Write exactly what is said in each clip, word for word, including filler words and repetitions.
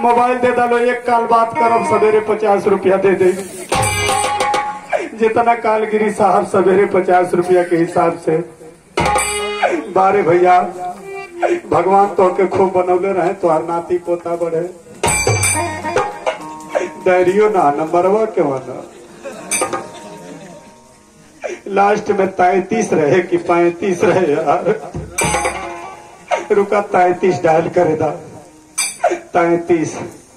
Mobile दे डालो, एक काल बात करब सवेरे पचास रुपया दे दे। जितना कालगिरी साहब सवेरे पचास रुपया के हिसाब से। बारे भैया भगवान तो के खूब बनौले रहे, तो हर नाती पोता बढ़े। डरियो ना नंबरवा के वाला लास्ट में तैतीस रहे कि पैंतीस रहे यार। रुका तैतीस डायल करेगा। तैतीस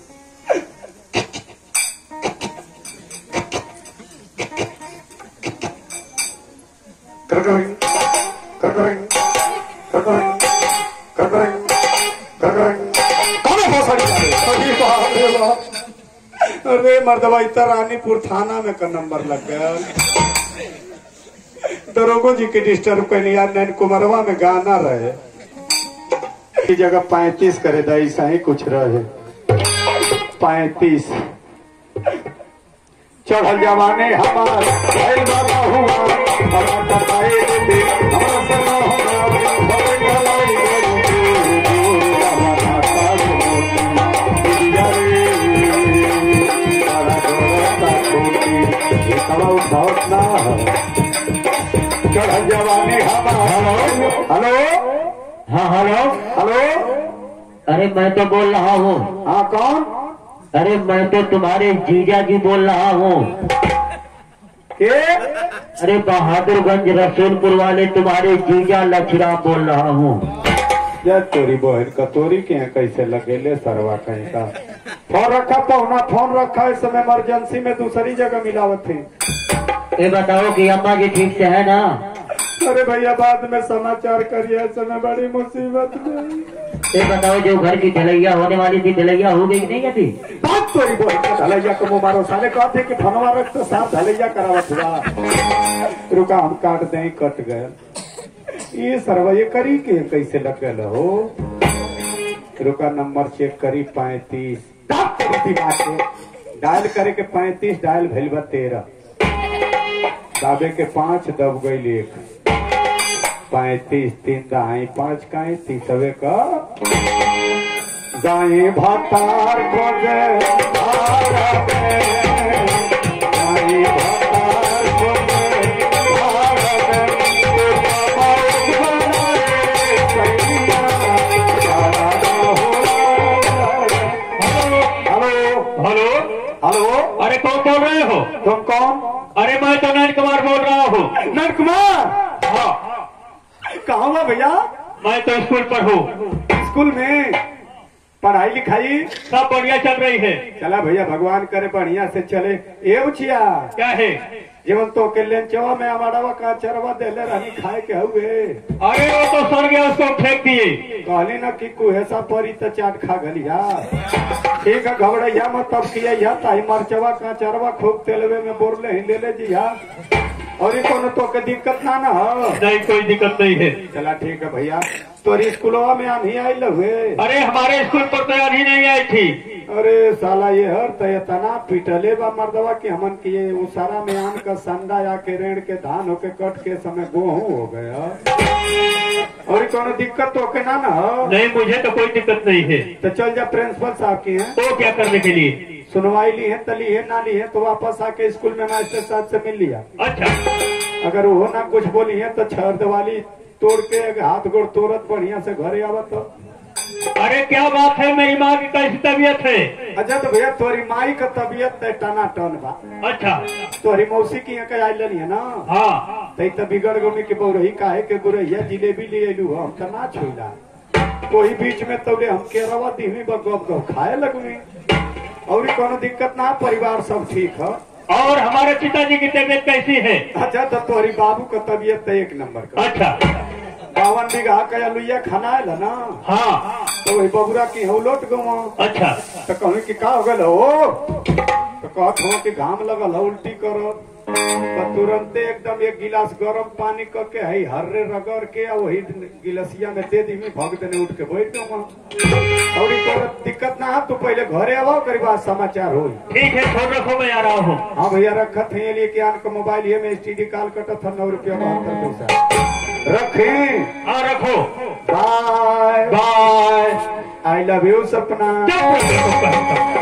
कर करेंगे कर करेंगे कर करेंगे कर करेंगे कर करेंगे कौन हो सकता। अरे मर्दवा इतना रानीपुर थाना में का नंबर लग गया। दरोगो जी की डिस्टर्ब करनी यार। नैन कुमरवा में गाना रहे की जगह पैंतीस करे दा, ऐसा ही कुछ रहे। पैंतीस चढ़ल जवाने हमारे चढ़ल जवाने हमारे। हेलो हाँ हेलो हेलो। अरे मैं तो बोल रहा हूँ। हाँ कौन? अरे मैं तो तुम्हारे जीजा जी बोल रहा हूँ। के? अरे बहादुरगंज रसूलपुर वाले तुम्हारे जीजा लछरा बोल रहा हूँ। या तोरी बहन का तोरी के यहाँ कैसे लगे ले सरवा कहीं का। फोन रखा पहुना, फोन रखा इस समय इमरजेंसी में दूसरी जगह मिलावत थी। ये बताओ कि अम्मा जी ठीक से है ना? अरे भैया बाद में समाचार करिए, इस समय बड़ी मुसीबत में। ये बताओ जो घर की ढलैया होने वाली थी, ढलैया हो गई नहीं अभी? बात तोरी बहन का ढलैया को मुबारो साले कहते कि फनवा रख तो साफ ढलैया करावत हुआ। रुका हम काट दें, कट गए। ये सरवा ये करी के कैसे लगल हो। रुका नंबर चेक करी पैंतीस डायल करे के पैंतीस डायल भेल बा तेरह दाबे के पांच दब गई एक। पैंतीस तीन दाई पांच काई तीसवे का दाई भातार खोजे अरे कौन बोल रहे हो? तुम कौन? अरे मैं तो नैन कुमार बोल रहा हूँ। नैन कुमार? हाँ। कहाँ हुआ भैया? मैं तो स्कूल पर हूँ। स्कूल में पढ़ाई लिखाई सब बढ़िया चल रही है। चला भैया भगवान करे बढ़िया से चले। ये उचिया क्या है? जीवन तो के लेंचवा में हमारा का चरवा देले रहनी खाए के हुए। अरे वो तो सड़ गया, उसको फेंक दिए। कहली ना कि कुहेसा परी तो चाट खा गलिया। ठीक है घबड़ैया मत तब किया ताई मरचवा का चरवा खूब तेलवे में बोरले ही ले ले जी। और कोनो तो के दिक्कत ना ना हो? नहीं कोई दिक्कत नहीं है। चला ठीक है भैया। तोरी स्कूलवा में आनी आई हुए? अरे हमारे स्कूल पर तो आनी नहीं आई थी। अरे साला ये हर तय तना पिटले बा मर्दवा की हमन की ये उसारा में आन का संडा या के रेड़ के धान होके कट के समय गेहूं हो गया। और कोनो दिक्कत तो के ना ना हो? नहीं मुझे तो कोई दिक्कत नहीं है। तो चल जा प्रिंसिपल साहब की है। तो क्या करने के लिए? सुनवाई ली है, तली है, ना ली है तो वापस आके स्कूल में मास्टर साहब से मिल लिया। अच्छा अगर वो ना कुछ बोली है तो छर दिवाली तोड़ के हाथ गोड़ तोड़त बढ़िया से घरे आवत हो। अरे क्या बात है, मेरी माँ की कैसी तबीयत है? अच्छा तो भैया तोरी माई का तबीयत टना टन बा। अच्छा तोरी मौसी की यहाँ आई लनी है ना? हाँ। तई तो बिगड़ गमी के बौरही काहे के गुरैया जिलेबी ले अलू हम तो ना छोला। कोई बीच में तौले हम के रवा दीवी गप गप खाए लगवी। और कोनो दिक्कत ना, परिवार सब ठीक है। और हमारे पिताजी की तबीयत कैसी है? अच्छा तो तोरी बाबू का तबीयत तो एक नंबर का। अच्छा बावन बीघा का लुइया खाना है ना? हाँ। तो वही बबुरा की हो लौट गवा। अच्छा तो कहूँ की का हो गल हो? तो कहत हो कि घाम लगल हो उल्टी करो तो तुरंते एकदम एक गिलास गरम पानी करके है हर्रे रगड़ के वही गिलसिया में दे दी भग देने उठ के बैठ गवा। और दिक्कत ना है, तू पहले घरे आओ करीब समाचार हो। ठीक है फोन रखो, मैं आ रहा हूँ। हाँ भैया रखत है लेके आन का मोबाइल ये में एस टी डी कॉल कटत है नौ रुपया बहत्तर पैसा रखे। हाँ रखो। Bye bye. I love you Sapna. क्या बोल रहे हो?